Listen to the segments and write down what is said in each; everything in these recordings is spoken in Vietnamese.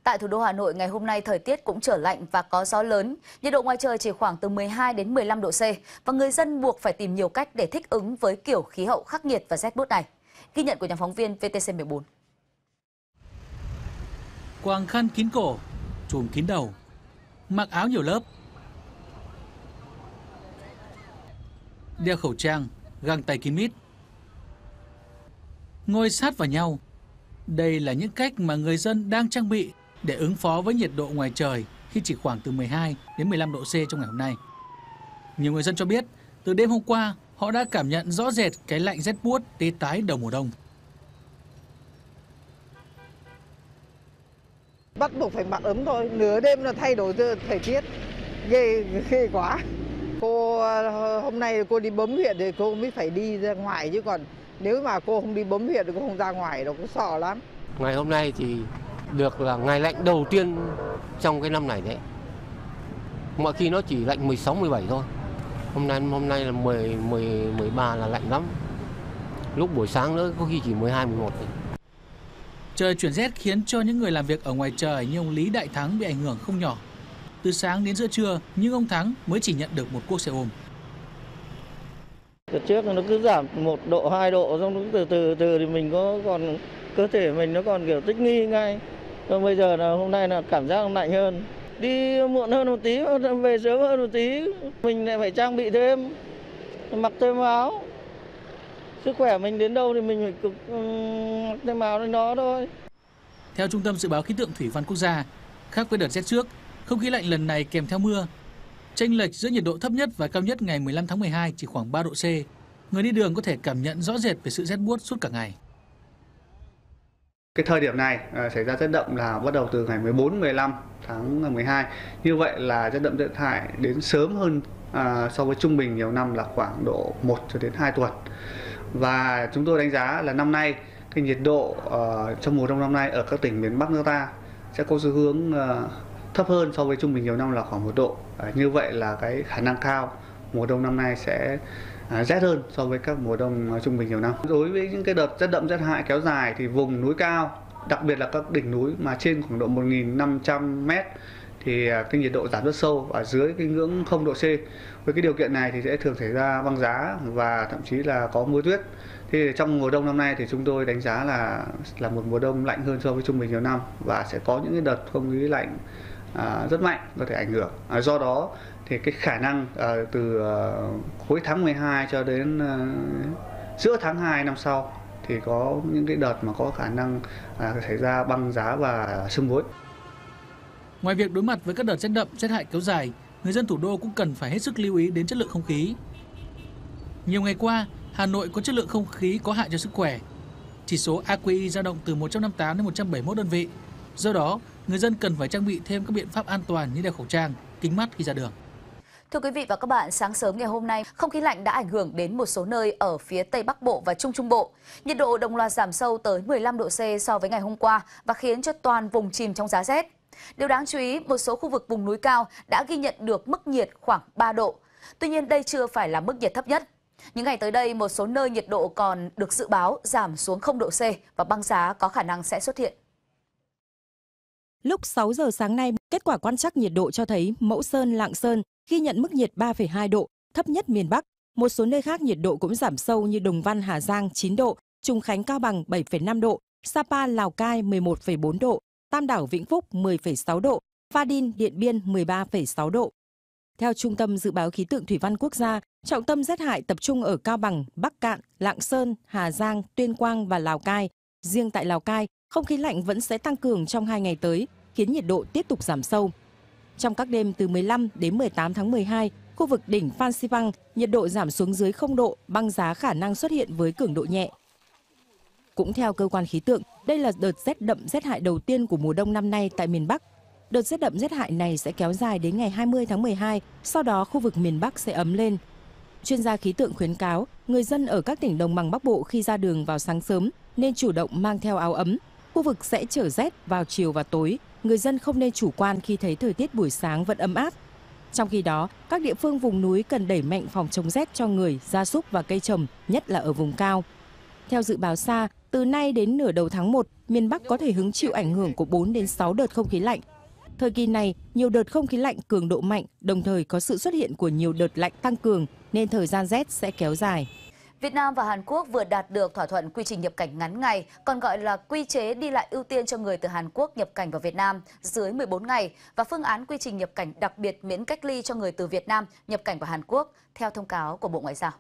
Tại thủ đô Hà Nội ngày hôm nay thời tiết cũng trở lạnh và có gió lớn, nhiệt độ ngoài trời chỉ khoảng từ 12 đến 15 độ C và người dân buộc phải tìm nhiều cách để thích ứng với kiểu khí hậu khắc nghiệt và rét buốt này. Ghi nhận của nhóm phóng viên VTC14. Quàng khăn kín cổ, trùm kín đầu, mặc áo nhiều lớp, đeo khẩu trang, găng tay kín mít, ngồi sát vào nhau. Đây là những cách mà người dân đang trang bị để ứng phó với nhiệt độ ngoài trời khi chỉ khoảng từ 12 đến 15 độ C trong ngày hôm nay. Nhiều người dân cho biết, từ đêm hôm qua, họ đã cảm nhận rõ rệt cái lạnh rét buốt tê tái đầu mùa đông. Bắt buộc phải mặc ấm thôi, nửa đêm là thay đổi thời tiết, ghê quá. Cô hôm nay cô đi bấm huyệt thì cô mới phải đi ra ngoài, chứ còn nếu mà cô không đi bấm huyệt thì cô không ra ngoài đâu, cô sợ lắm. Ngày hôm nay thì được là ngày lạnh đầu tiên trong cái năm này đấy. Mọi khi nó chỉ lạnh 16, 17 thôi. Hôm nay là 13 là lạnh lắm. Lúc buổi sáng nữa có khi chỉ 12, 11 thôi. Trời chuyển rét khiến cho những người làm việc ở ngoài trời như ông Lý Đại Thắng bị ảnh hưởng không nhỏ. Từ sáng đến giữa trưa, nhưng ông Thắng mới chỉ nhận được một cuốc xe ôm. Từ trước nó cứ giảm 1 độ, 2 độ, xong từ từ thì mình còn cơ thể mình nó còn kiểu thích nghi ngay. Còn bây giờ là hôm nay là cảm giác lạnh hơn. Đi muộn hơn một tí, về sớm hơn một tí, mình lại phải trang bị thêm, mặc thêm áo. Sức khỏe mình đến đâu thì mình phải mặc thêm áo lên đó thôi. Theo Trung tâm Dự báo Khí tượng Thủy văn Quốc gia, khác với đợt rét trước, không khí lạnh lần này kèm theo mưa. Chênh lệch giữa nhiệt độ thấp nhất và cao nhất ngày 15 tháng 12 chỉ khoảng 3 độ C. Người đi đường có thể cảm nhận rõ rệt về sự rét buốt suốt cả ngày. Cái thời điểm này xảy ra rét đậm là bắt đầu từ ngày 14, 15 tháng 12. Như vậy là rét đậm rét hại đến sớm hơn so với trung bình nhiều năm là khoảng độ 1 cho đến 2 tuần. Và chúng tôi đánh giá là năm nay cái nhiệt độ trong mùa đông năm nay ở các tỉnh miền Bắc nước ta sẽ có xu hướng thấp hơn so với trung bình nhiều năm là khoảng 1 độ. Như vậy là cái khả năng cao mùa đông năm nay sẽ rét hơn so với các mùa đông trung bình nhiều năm. Đối với những cái đợt rét đậm rét hại kéo dài thì vùng núi cao, đặc biệt là các đỉnh núi mà trên khoảng độ 1.500 m thì cái nhiệt độ giảm rất sâu và dưới cái ngưỡng 0 độ C. Với cái điều kiện này thì sẽ thường xảy ra băng giá và thậm chí là có mưa tuyết. Thì trong mùa đông năm nay thì chúng tôi đánh giá là một mùa đông lạnh hơn so với trung bình nhiều năm và sẽ có những cái đợt không khí lạnh rất mạnh có thể ảnh hưởng. Do đó thì cái khả năng từ cuối tháng 12 cho đến giữa tháng 2 năm sau thì có những cái đợt mà có khả năng xảy ra băng giá và sương muối. Ngoài việc đối mặt với các đợt rét đậm, rét hại kéo dài, người dân thủ đô cũng cần phải hết sức lưu ý đến chất lượng không khí. Nhiều ngày qua, Hà Nội có chất lượng không khí có hại cho sức khỏe. Chỉ số AQI dao động từ 158 đến 171 đơn vị. Do đó, người dân cần phải trang bị thêm các biện pháp an toàn như đeo khẩu trang, kính mắt khi ra đường. Thưa quý vị và các bạn, sáng sớm ngày hôm nay, không khí lạnh đã ảnh hưởng đến một số nơi ở phía Tây Bắc Bộ và Trung Trung Bộ. Nhiệt độ đồng loạt giảm sâu tới 15 độ C so với ngày hôm qua và khiến cho toàn vùng chìm trong giá rét. Điều đáng chú ý, một số khu vực vùng núi cao đã ghi nhận được mức nhiệt khoảng 3 độ. Tuy nhiên, đây chưa phải là mức nhiệt thấp nhất. Những ngày tới đây, một số nơi nhiệt độ còn được dự báo giảm xuống 0 độ C và băng giá có khả năng sẽ xuất hiện. Lúc 6 giờ sáng nay, kết quả quan trắc nhiệt độ cho thấy Mẫu Sơn, Lạng Sơn ghi nhận mức nhiệt 3,2 độ, thấp nhất miền Bắc. Một số nơi khác nhiệt độ cũng giảm sâu như Đồng Văn, Hà Giang 9 độ, Trùng Khánh, Cao Bằng 7,5 độ, Sapa, Lào Cai 11,4 độ, Tam Đảo, Vĩnh Phúc 10,6 độ, Pha Đin, Điện Biên 13,6 độ. Theo Trung tâm Dự báo Khí tượng Thủy văn Quốc gia, trọng tâm rét hại tập trung ở Cao Bằng, Bắc Cạn, Lạng Sơn, Hà Giang, Tuyên Quang và Lào Cai. Riêng tại Lào Cai, không khí lạnh vẫn sẽ tăng cường trong 2 ngày tới, khiến nhiệt độ tiếp tục giảm sâu. Trong các đêm từ 15 đến 18 tháng 12, khu vực đỉnh Phan Xipang, nhiệt độ giảm xuống dưới 0 độ, băng giá khả năng xuất hiện với cường độ nhẹ. Cũng theo cơ quan khí tượng, đây là đợt rét đậm rét hại đầu tiên của mùa đông năm nay tại miền Bắc. Đợt rét đậm rét hại này sẽ kéo dài đến ngày 20 tháng 12, sau đó khu vực miền Bắc sẽ ấm lên. Chuyên gia khí tượng khuyến cáo, người dân ở các tỉnh đồng bằng Bắc Bộ khi ra đường vào sáng sớm nên chủ động mang theo áo ấm. Khu vực sẽ trở rét vào chiều và tối, người dân không nên chủ quan khi thấy thời tiết buổi sáng vẫn ấm áp. Trong khi đó, các địa phương vùng núi cần đẩy mạnh phòng chống rét cho người, gia súc và cây trồng, nhất là ở vùng cao. Theo dự báo xa, từ nay đến nửa đầu tháng 1, miền Bắc có thể hứng chịu ảnh hưởng của 4 đến 6 đợt không khí lạnh. Thời kỳ này, nhiều đợt không khí lạnh cường độ mạnh, đồng thời có sự xuất hiện của nhiều đợt lạnh tăng cường nên thời gian rét sẽ kéo dài. Việt Nam và Hàn Quốc vừa đạt được thỏa thuận quy trình nhập cảnh ngắn ngày, còn gọi là quy chế đi lại ưu tiên cho người từ Hàn Quốc nhập cảnh vào Việt Nam dưới 14 ngày và phương án quy trình nhập cảnh đặc biệt miễn cách ly cho người từ Việt Nam nhập cảnh vào Hàn Quốc, theo thông cáo của Bộ Ngoại giao.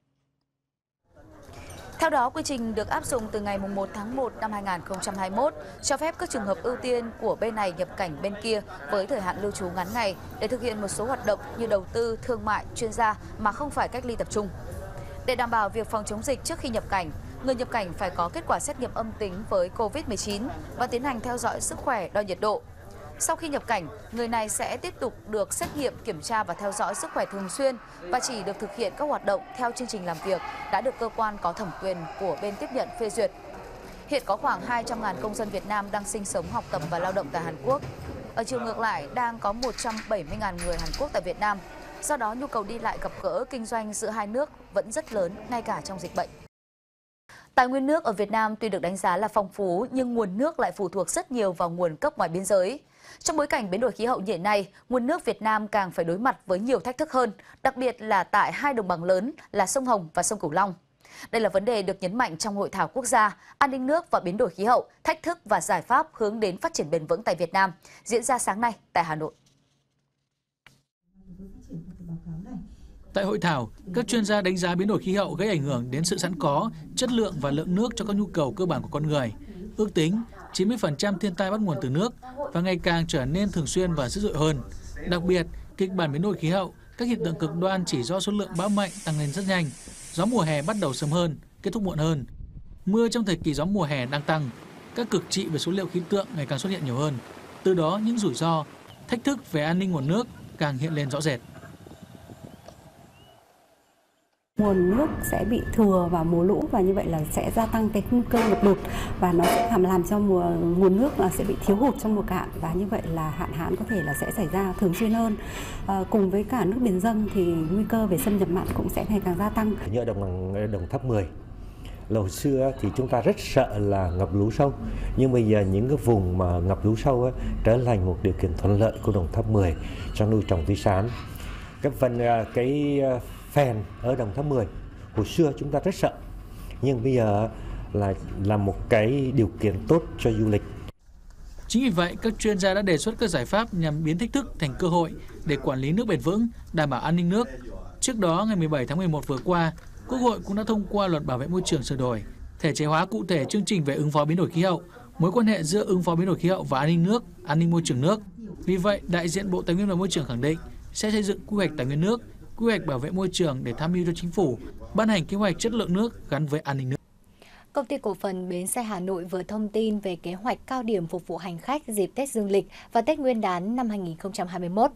Theo đó, quy trình được áp dụng từ ngày 1 tháng 1 năm 2021, cho phép các trường hợp ưu tiên của bên này nhập cảnh bên kia với thời hạn lưu trú ngắn ngày để thực hiện một số hoạt động như đầu tư, thương mại, chuyên gia mà không phải cách ly tập trung. Để đảm bảo việc phòng chống dịch trước khi nhập cảnh, người nhập cảnh phải có kết quả xét nghiệm âm tính với COVID-19 và tiến hành theo dõi sức khỏe, đo nhiệt độ. Sau khi nhập cảnh, người này sẽ tiếp tục được xét nghiệm, kiểm tra và theo dõi sức khỏe thường xuyên và chỉ được thực hiện các hoạt động theo chương trình làm việc đã được cơ quan có thẩm quyền của bên tiếp nhận phê duyệt. Hiện có khoảng 200.000 công dân Việt Nam đang sinh sống, học tập và lao động tại Hàn Quốc. Ở chiều ngược lại, đang có 170.000 người Hàn Quốc tại Việt Nam. Do đó, nhu cầu đi lại, gặp gỡ, kinh doanh giữa hai nước vẫn rất lớn, ngay cả trong dịch bệnh. Tài nguyên nước ở Việt Nam tuy được đánh giá là phong phú, nhưng nguồn nước lại phụ thuộc rất nhiều vào nguồn cấp ngoài biên giới. Trong bối cảnh biến đổi khí hậu như hiện nay, nguồn nước Việt Nam càng phải đối mặt với nhiều thách thức hơn, đặc biệt là tại hai đồng bằng lớn là sông Hồng và sông Cửu Long. Đây là vấn đề được nhấn mạnh trong Hội thảo quốc gia An ninh nước và biến đổi khí hậu, thách thức và giải pháp hướng đến phát triển bền vững tại Việt Nam, diễn ra sáng nay tại Hà Nội. Tại hội thảo, các chuyên gia đánh giá biến đổi khí hậu gây ảnh hưởng đến sự sẵn có, chất lượng và lượng nước cho các nhu cầu cơ bản của con người. Ước tính 90% thiên tai bắt nguồn từ nước và ngày càng trở nên thường xuyên và dữ dội hơn. Đặc biệt, kịch bản biến đổi khí hậu, các hiện tượng cực đoan chỉ do số lượng bão mạnh tăng lên rất nhanh. Gió mùa hè bắt đầu sớm hơn, kết thúc muộn hơn. Mưa trong thời kỳ gió mùa hè đang tăng. Các cực trị về số liệu khí tượng ngày càng xuất hiện nhiều hơn. Từ đó, những rủi ro, thách thức về an ninh nguồn nước càng hiện lên rõ rệt. Nguồn nước sẽ bị thừa vào mùa lũ và như vậy là sẽ gia tăng cái nguy cơ ngập lụt và nó sẽ làm cho nguồn nước sẽ bị thiếu hụt trong mùa cạn và như vậy là hạn hán có thể là sẽ xảy ra thường xuyên hơn. Cùng với cả nước biển dâng thì nguy cơ về xâm nhập mặn cũng sẽ ngày càng gia tăng. Như Đồng Tháp 10, hồi xưa thì chúng ta rất sợ là ngập lũ sâu, nhưng bây giờ những cái vùng mà ngập lũ sâu trở thành một điều kiện thuận lợi của Đồng Tháp 10 trong nuôi trồng thủy sản. Cái phèn ở Đồng Tháp 10 hồi xưa chúng ta rất sợ, nhưng bây giờ là một cái điều kiện tốt cho du lịch. Chính vì vậy, các chuyên gia đã đề xuất các giải pháp nhằm biến thách thức thành cơ hội để quản lý nước bền vững, đảm bảo an ninh nước. Trước đó, ngày 17 tháng 11 vừa qua, Quốc hội cũng đã thông qua Luật Bảo vệ môi trường sửa đổi, thể chế hóa cụ thể chương trình về ứng phó biến đổi khí hậu, mối quan hệ giữa ứng phó biến đổi khí hậu và an ninh nước, an ninh môi trường nước. Vì vậy, đại diện Bộ Tài nguyên và Môi trường khẳng định sẽ xây dựng quy hoạch tài nguyên nước, quy hoạch bảo vệ môi trường để tham mưu cho chính phủ ban hành kế hoạch chất lượng nước gắn với an ninh nước. Công ty cổ phần Bến xe Hà Nội vừa thông tin về kế hoạch cao điểm phục vụ hành khách dịp Tết Dương lịch và Tết Nguyên đán năm 2021.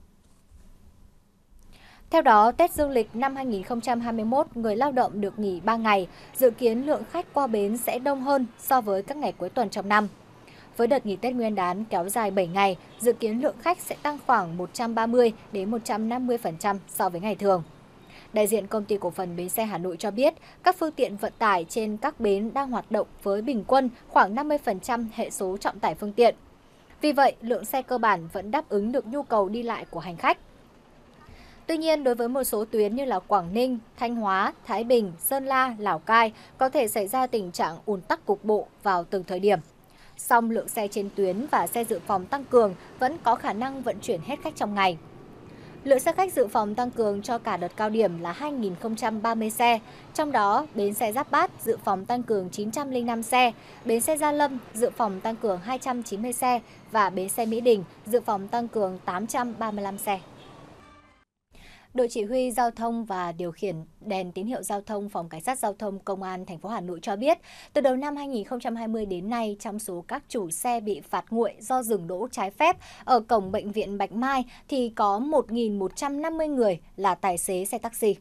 Theo đó, Tết Dương lịch năm 2021, người lao động được nghỉ 3 ngày, dự kiến lượng khách qua bến sẽ đông hơn so với các ngày cuối tuần trong năm. Với đợt nghỉ Tết Nguyên đán kéo dài 7 ngày, dự kiến lượng khách sẽ tăng khoảng 130 đến 150% so với ngày thường. Đại diện Công ty cổ phần Bến xe Hà Nội cho biết, các phương tiện vận tải trên các bến đang hoạt động với bình quân khoảng 50% hệ số trọng tải phương tiện. Vì vậy, lượng xe cơ bản vẫn đáp ứng được nhu cầu đi lại của hành khách. Tuy nhiên, đối với một số tuyến như là Quảng Ninh, Thanh Hóa, Thái Bình, Sơn La, Lào Cai có thể xảy ra tình trạng ùn tắc cục bộ vào từng thời điểm. Song lượng xe trên tuyến và xe dự phòng tăng cường vẫn có khả năng vận chuyển hết khách trong ngày. Lượng xe khách dự phòng tăng cường cho cả đợt cao điểm là 2.030 xe, trong đó bến xe Giáp Bát dự phòng tăng cường 905 xe, bến xe Gia Lâm dự phòng tăng cường 290 xe và bến xe Mỹ Đình dự phòng tăng cường 835 xe. Đội chỉ huy giao thông và điều khiển đèn tín hiệu giao thông Phòng Cảnh sát Giao thông Công an thành phố Hà Nội cho biết, từ đầu năm 2020 đến nay, trong số các chủ xe bị phạt nguội do dừng đỗ trái phép ở cổng bệnh viện Bạch Mai thì có 1.150 người là tài xế xe taxi.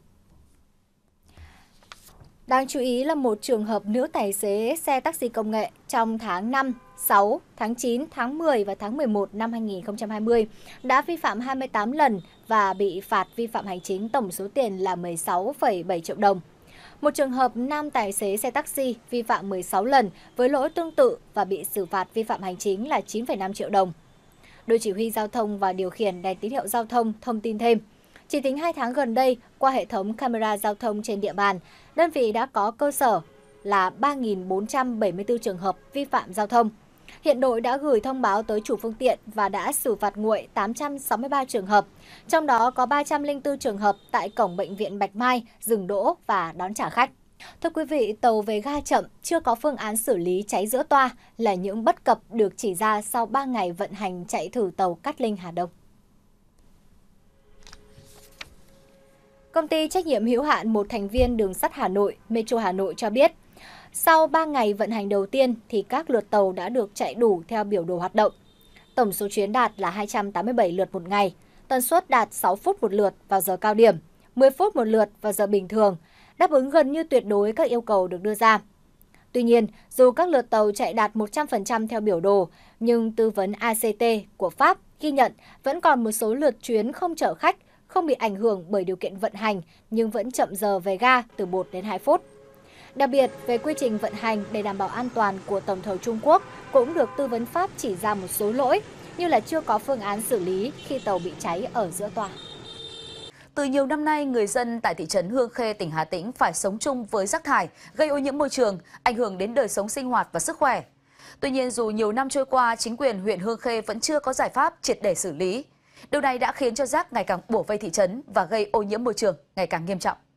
Đáng chú ý là một trường hợp nữ tài xế xe taxi công nghệ trong tháng 5, 6, tháng 9, tháng 10 và tháng 11 năm 2020 đã vi phạm 28 lần và bị phạt vi phạm hành chính tổng số tiền là 16,7 triệu đồng. Một trường hợp nam tài xế xe taxi vi phạm 16 lần với lỗi tương tự và bị xử phạt vi phạm hành chính là 9,5 triệu đồng. Đội chỉ huy giao thông và điều khiển đèn tín hiệu giao thông thông tin thêm, chỉ tính 2 tháng gần đây, qua hệ thống camera giao thông trên địa bàn, đơn vị đã có cơ sở là 3.474 trường hợp vi phạm giao thông. Hiện đội đã gửi thông báo tới chủ phương tiện và đã xử phạt nguội 863 trường hợp, trong đó có 304 trường hợp tại cổng bệnh viện Bạch Mai dừng đỗ và đón trả khách. Thưa quý vị, tàu về ga chậm, chưa có phương án xử lý cháy giữa toa là những bất cập được chỉ ra sau 3 ngày vận hành chạy thử tàu Cát Linh - Hà Đông. Công ty trách nhiệm hữu hạn một thành viên đường sắt Hà Nội, Metro Hà Nội cho biết, sau 3 ngày vận hành đầu tiên thì các lượt tàu đã được chạy đủ theo biểu đồ hoạt động. Tổng số chuyến đạt là 287 lượt một ngày, tần suất đạt 6 phút một lượt vào giờ cao điểm, 10 phút một lượt vào giờ bình thường, đáp ứng gần như tuyệt đối các yêu cầu được đưa ra. Tuy nhiên, dù các lượt tàu chạy đạt 100% theo biểu đồ, nhưng tư vấn ACT của Pháp ghi nhận vẫn còn một số lượt chuyến không chở khách, không bị ảnh hưởng bởi điều kiện vận hành nhưng vẫn chậm giờ về ga từ 1 đến 2 phút. Đặc biệt, về quy trình vận hành để đảm bảo an toàn của tổng thầu Trung Quốc cũng được tư vấn Pháp chỉ ra một số lỗi như là chưa có phương án xử lý khi tàu bị cháy ở giữa toa. Từ nhiều năm nay, người dân tại thị trấn Hương Khê, tỉnh Hà Tĩnh phải sống chung với rác thải, gây ô nhiễm môi trường, ảnh hưởng đến đời sống sinh hoạt và sức khỏe. Tuy nhiên, dù nhiều năm trôi qua, chính quyền huyện Hương Khê vẫn chưa có giải pháp triệt để xử lý. Điều này đã khiến cho rác ngày càng bủa vây thị trấn và gây ô nhiễm môi trường ngày càng nghiêm trọng.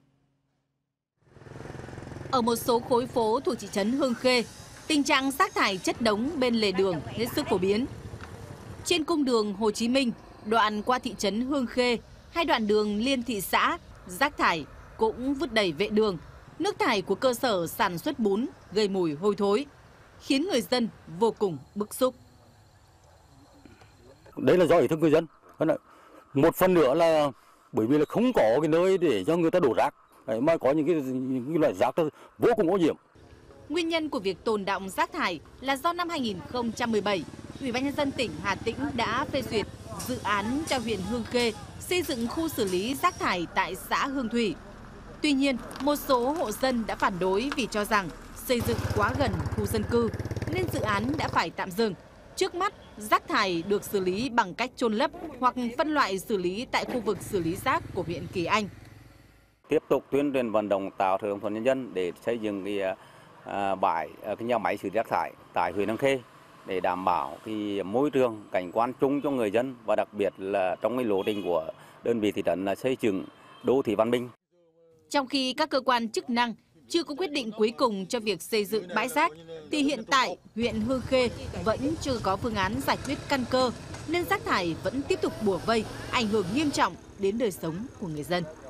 Ở một số khối phố thuộc thị trấn Hương Khê, tình trạng rác thải chất đống bên lề đường hết sức phổ biến. Trên cung đường Hồ Chí Minh, đoạn qua thị trấn Hương Khê, hay đoạn đường liên thị xã, rác thải cũng vứt đầy vệ đường. Nước thải của cơ sở sản xuất bún gây mùi hôi thối, khiến người dân vô cùng bức xúc. Đấy là do ý thức người dân. Một phần nữa là bởi vì là không có cái nơi để cho người ta đổ rác, mà có những loại rác vô cùng ô nhiễm. Nguyên nhân của việc tồn đọng rác thải là do năm 2017, Ủy ban nhân dân tỉnh Hà Tĩnh đã phê duyệt dự án cho huyện Hương Khê xây dựng khu xử lý rác thải tại xã Hương Thủy. Tuy nhiên, một số hộ dân đã phản đối vì cho rằng xây dựng quá gần khu dân cư nên dự án đã phải tạm dừng. Trước mắt, rác thải được xử lý bằng cách chôn lấp hoặc phân loại xử lý tại khu vực xử lý rác của huyện Kỳ Anh. Tiếp tục tuyên truyền vận động tạo sự đồng thuận nhân dân để xây dựng cái nhà máy xử lý rác thải tại huyện Hương Khê để đảm bảo cái môi trường cảnh quan chung cho người dân, và đặc biệt là trong cái lộ trình của đơn vị thị trấn là xây dựng đô thị văn minh. Trong khi các cơ quan chức năng chưa có quyết định cuối cùng cho việc xây dựng bãi rác, thì hiện tại huyện Hương Khê vẫn chưa có phương án giải quyết căn cơ, nên rác thải vẫn tiếp tục bủa vây, ảnh hưởng nghiêm trọng đến đời sống của người dân.